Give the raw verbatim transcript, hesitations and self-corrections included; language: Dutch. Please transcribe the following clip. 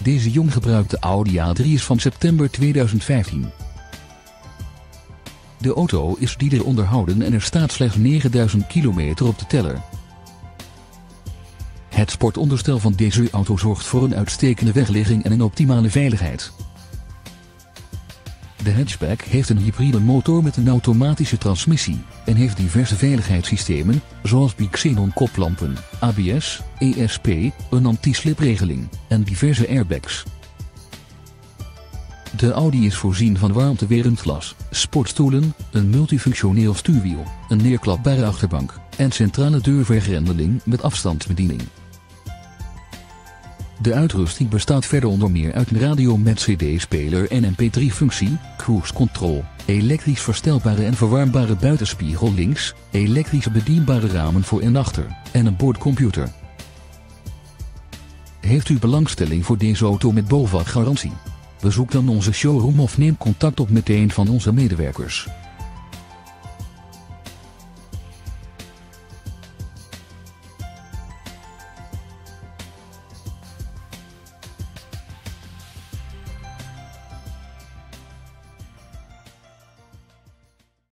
Deze jong gebruikte Audi A drie is van september tweeduizend vijftien. De auto is dieder onderhouden en er staat slechts negenduizend kilometer op de teller. Het sportonderstel van deze auto zorgt voor een uitstekende wegligging en een optimale veiligheid. De hatchback heeft een hybride motor met een automatische transmissie en heeft diverse veiligheidssystemen, zoals bi-xenon koplampen, A B S, E S P, een anti-slipregeling en diverse airbags. De Audi is voorzien van warmtewerend glas, sportstoelen, een multifunctioneel stuurwiel, een neerklapbare achterbank en centrale deurvergrendeling met afstandsbediening. De uitrusting bestaat verder onder meer uit een radio met C D-speler en M P drie functie, cruise control, elektrisch verstelbare en verwarmbare buitenspiegel links, elektrisch bedienbare ramen voor en achter en een boordcomputer. Heeft u belangstelling voor deze auto met BOVAG garantie? Bezoek dan onze showroom of neem contact op met een van onze medewerkers.